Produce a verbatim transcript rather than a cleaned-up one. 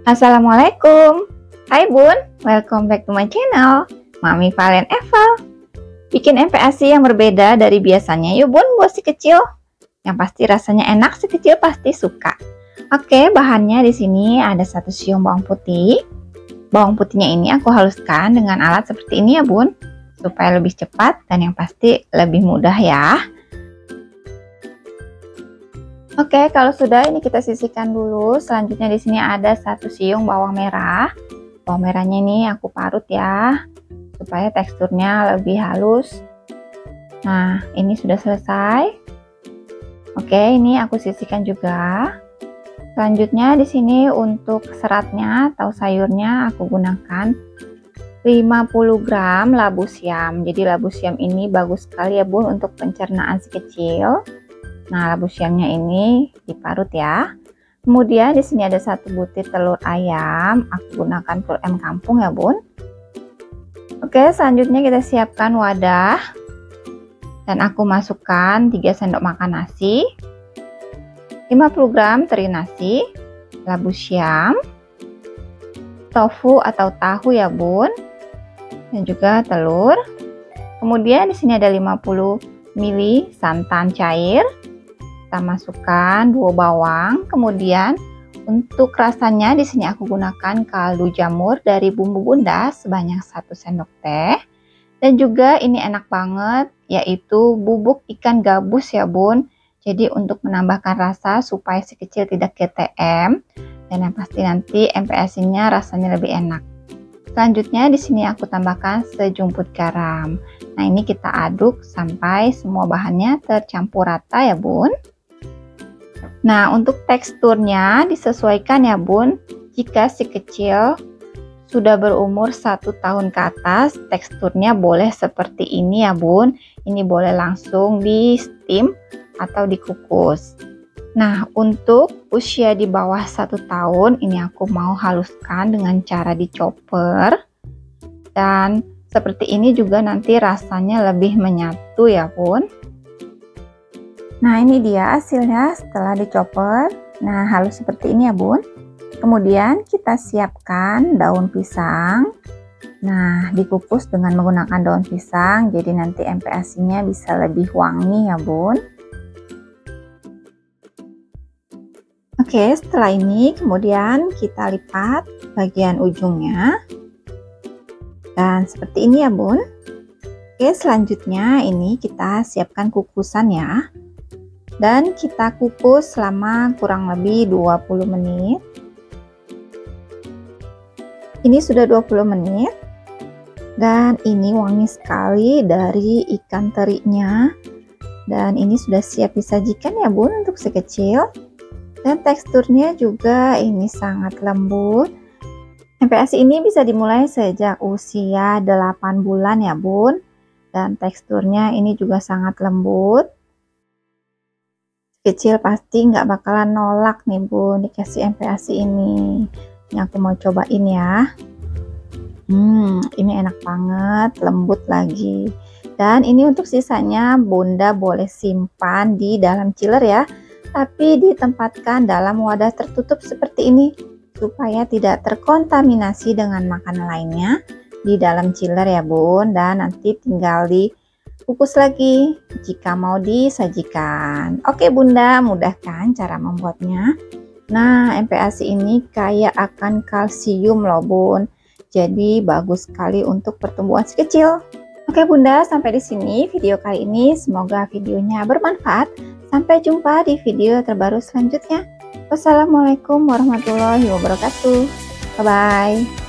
Assalamualaikum. Hai Bun, welcome back to my channel Mami Valen Eval. Bikin M P A S I yang berbeda dari biasanya yuk Bun, buat si kecil. Yang pasti rasanya enak, si kecil pasti suka. Oke, bahannya di sini ada satu siung bawang putih. Bawang putihnya ini aku haluskan dengan alat seperti ini ya Bun, supaya lebih cepat dan yang pasti lebih mudah ya. Oke, kalau sudah ini kita sisihkan dulu. Selanjutnya di sini ada satu siung bawang merah. Bawang merahnya ini aku parut ya, supaya teksturnya lebih halus. Nah, ini sudah selesai. Oke, ini aku sisihkan juga. Selanjutnya di sini untuk seratnya atau sayurnya aku gunakan lima puluh gram labu siam. Jadi labu siam ini bagus sekali ya Bun untuk pencernaan si kecil. Nah, labu siamnya ini diparut ya. Kemudian di sini ada satu butir telur ayam. Aku gunakan telur ayam kampung ya Bun. Oke, selanjutnya kita siapkan wadah. Dan aku masukkan tiga sendok makan nasi, lima puluh gram teri nasi, labu siam, tofu atau tahu ya Bun, dan juga telur. Kemudian di sini ada lima puluh mililiter santan cair. Kita masukkan dua bawang. Kemudian untuk rasanya di sini aku gunakan kaldu jamur dari Bumbu Bunda sebanyak satu sendok teh. Dan juga ini enak banget yaitu bubuk ikan gabus ya Bun. Jadi untuk menambahkan rasa supaya si kecil tidak G T M dan yang pasti nanti M P A S I-nya rasanya lebih enak. Selanjutnya di sini aku tambahkan sejumput garam. Nah, ini kita aduk sampai semua bahannya tercampur rata ya Bun. Nah, untuk teksturnya disesuaikan ya Bun. Jika si kecil sudah berumur satu tahun ke atas, teksturnya boleh seperti ini ya Bun. Ini boleh langsung di steam atau dikukus. Nah, untuk usia di bawah satu tahun, ini aku mau haluskan dengan cara dichopper. Dan seperti ini juga nanti rasanya lebih menyatu ya Bun. Nah, ini dia hasilnya setelah dichopper. Nah, halus seperti ini ya Bun. Kemudian kita siapkan daun pisang. Nah, dikukus dengan menggunakan daun pisang. Jadi nanti M P A S I-nya bisa lebih wangi ya Bun. Oke, setelah ini kemudian kita lipat bagian ujungnya. Dan seperti ini ya Bun. Oke, selanjutnya ini kita siapkan kukusan ya. Dan kita kukus selama kurang lebih dua puluh menit. Ini sudah dua puluh menit. Dan ini wangi sekali dari ikan terinya. Dan ini sudah siap disajikan ya Bun untuk si kecil. Dan teksturnya juga ini sangat lembut. M P A S I ini bisa dimulai sejak usia delapan bulan ya Bun. Dan teksturnya ini juga sangat lembut. Kecil pasti nggak bakalan nolak nih Bun dikasih M P A S I ini. Ini aku mau cobain ya. Hmm, ini enak banget, lembut lagi. Dan ini untuk sisanya Bunda boleh simpan di dalam chiller ya. Tapi ditempatkan dalam wadah tertutup seperti ini supaya tidak terkontaminasi dengan makanan lainnya di dalam chiller ya Bun. Dan nanti tinggal dikukus lagi jika mau disajikan. Oke Bunda, mudah kan cara membuatnya? Nah, M P A S I ini kaya akan kalsium loh Bun. Jadi bagus sekali untuk pertumbuhan si kecil. Oke Bunda, sampai di sini video kali ini. Semoga videonya bermanfaat. Sampai jumpa di video terbaru selanjutnya. Wassalamualaikum warahmatullahi wabarakatuh. Bye bye.